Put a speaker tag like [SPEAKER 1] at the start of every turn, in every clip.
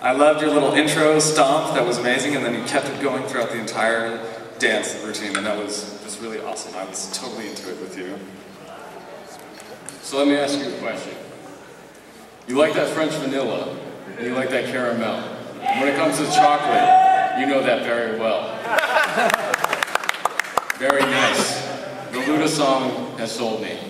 [SPEAKER 1] I loved your little intro stomp, that was amazing, and then you kept it going throughout the entire dance routine, and that was just really awesome. I was totally into it with you.
[SPEAKER 2] So let me ask you a question. You like that French vanilla, and you like that caramel. When it comes to chocolate, you know that very well. Very nice. The Luda song has sold me.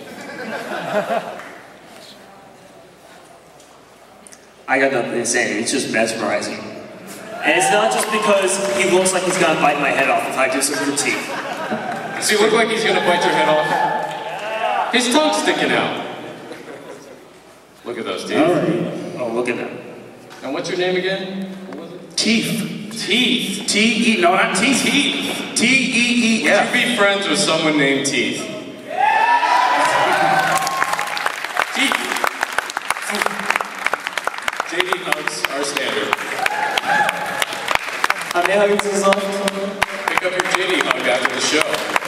[SPEAKER 3] I got nothing to say, it's just mesmerizing. And it's not just because he looks like he's gonna bite my head off if I do some critique.
[SPEAKER 2] Does he look like he's gonna bite your head off? His tongue's sticking out. Look at those teeth.
[SPEAKER 3] Alright. Oh, look at them.
[SPEAKER 2] And what's your name again? What was it?
[SPEAKER 3] Teef.
[SPEAKER 2] Teef.
[SPEAKER 3] T-E, no, not Teef.
[SPEAKER 2] Teef.
[SPEAKER 3] T-E-E-F.
[SPEAKER 2] Would you be friends with someone named Teef? Teef. JD hugs are standard.
[SPEAKER 3] How many hugs is left?
[SPEAKER 2] Pick up your JD hug after the show.